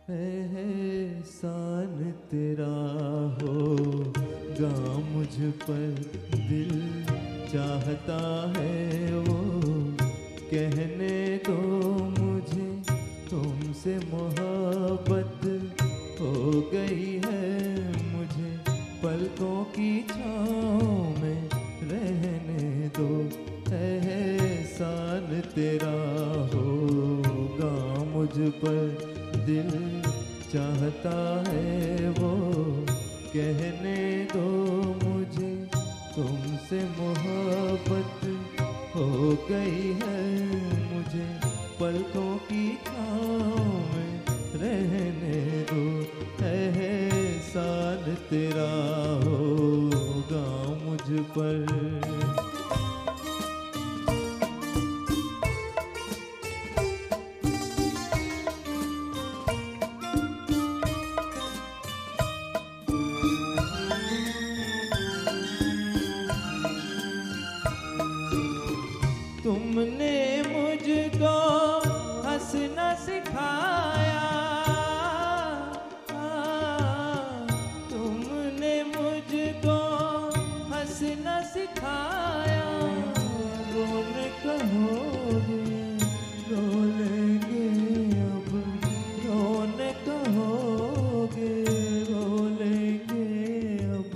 एहसान तेरा होगा मुझ पर, दिल चाहता है वो कहने दो मुझे, तुमसे मोहब्बत हो गई है मुझे, पलकों की छाँव में रहने दो। एहसान तेरा होगा मुझ पर, दिल चाहता है वो कहने दो मुझे, तुमसे मोहब्बत हो गई है मुझे, पलकों की छाँव में रहने दो। एहसान तेरा होगा मुझ पर। तुमने मुझको हंसना सिखाया, तुमने मुझको हंसना सिखाया, रोने कहोगे रो लेंगे अब, रोने कहोगे रो लेंगे अब,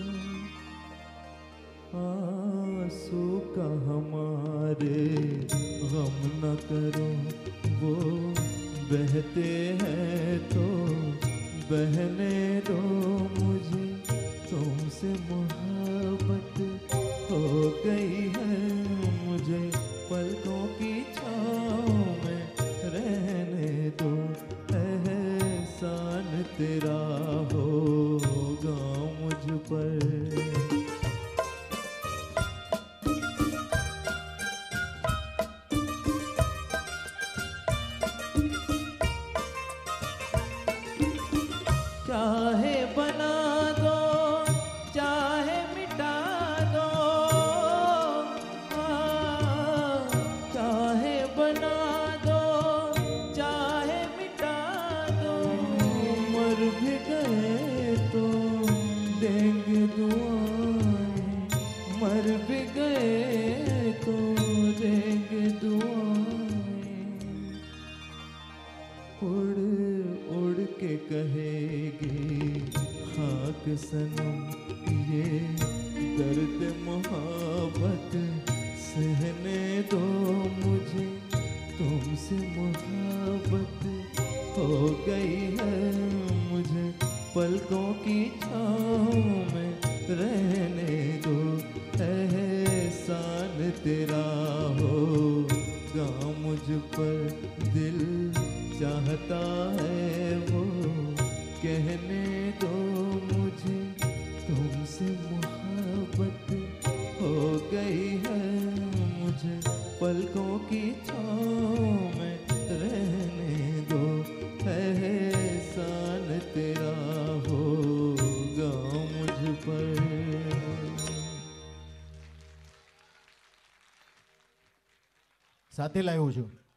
आंसू का हमारे गम न करो, वो बहते हैं तो बहने दो मुझे, तुमसे मोहब्बत हो गई है मुझे, पलकों की छाँव में रहने दो। एहसान तेरा होगा मुझ पर। चाहे बना दो चाहे मिटा दो, चाहे बना दो चाहे मिटा दो, मर भी गए तो देंगे दुआएं, मर भी गए तो देंगे दुआएं, उड़ उड़ के कहेगी खाक सनम ये दर्द मोहब्बत सहने दो मुझे, तुमसे मोहब्बत हो गई है मुझे, पलकों की छाँव में रहने दो। एहसान तेरा होगा मुझ पर, दिल चाहता है वो कहने दो मुझे, तुमसे मोहब्बत हो गई है मुझे, पलकों की छाँव में रहने दो। एहसान तेरा होगा मुझ पर। સાથે લાવ્યો છું।